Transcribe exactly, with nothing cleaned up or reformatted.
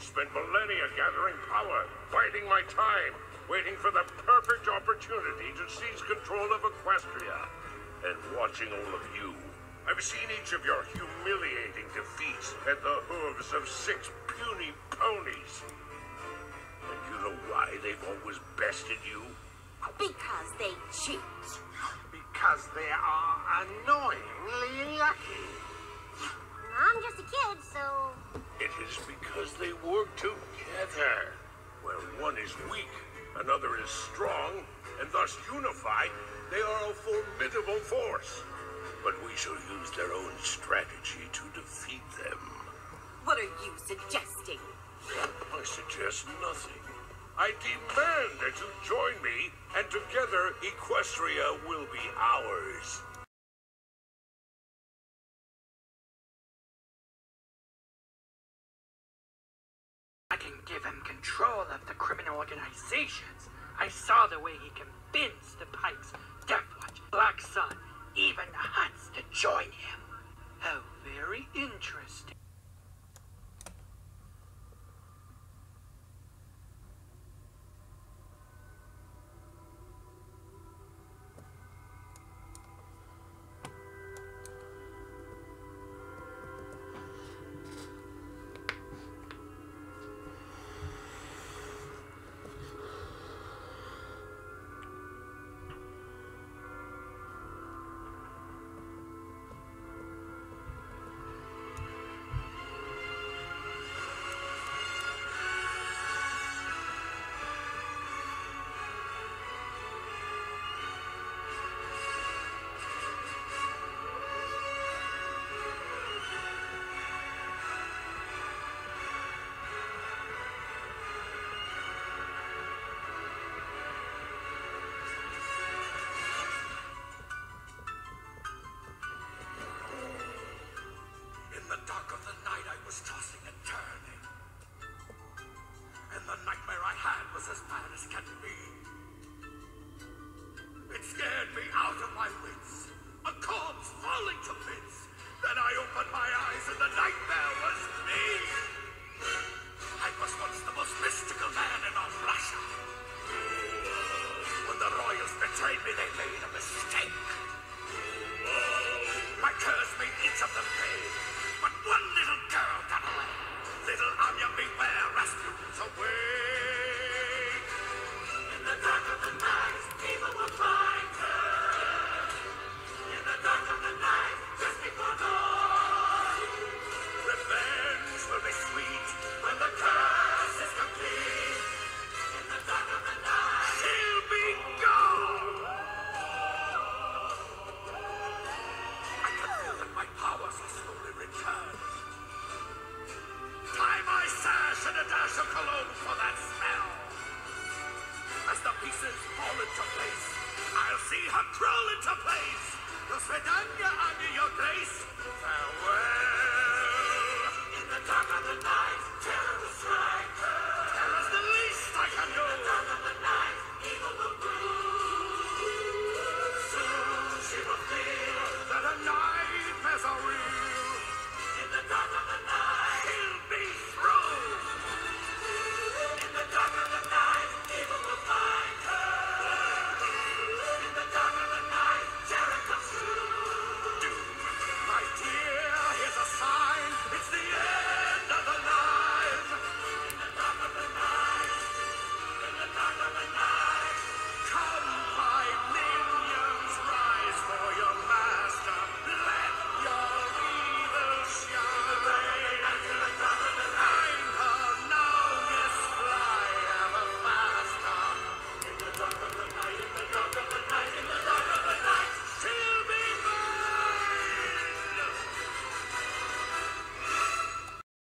Spent millennia gathering power, biding my time, waiting for the perfect opportunity to seize control of Equestria. And watching all of you, I've seen each of your humiliating defeats at the hooves of six puny ponies. And you know why they've always bested you? Because they cheat. Because they are annoyingly lucky. I'm just a kid, so... It is because they work together. Where one is weak, another is strong, and thus unified, they are a formidable force. But we shall use their own strategy to defeat them. What are you suggesting? I suggest nothing. I demand that you join me, and together Equestria will be ours. I can give him control of the criminal organizations. I saw the way he convinced the Pikes, Deathwatch, Black Sun, even the Hunts to join him. How very interesting. Tossing and turning, and the nightmare I had was as bad as can be. It scared me out of my wits, a corpse falling to bits. Then I opened my eyes and the nightmare was me. I was once the most mystical man in all Russia. When the royals betrayed me, they made a mistake. My curse made each of them pay. But one little girl got away. Little Anya, beware, Rasputin's awake. In the dark of the night, people will find her. In the dark of the night, just before dawn. Revenge will be sweet when the curse is complete. In the dark of the night, she'll be gone. I can feel that my powers are slowly return. Tie my sash and a dash of cologne for that smell. As the pieces fall into place, I'll see her crawl into place. До свидания, Anya, your grace.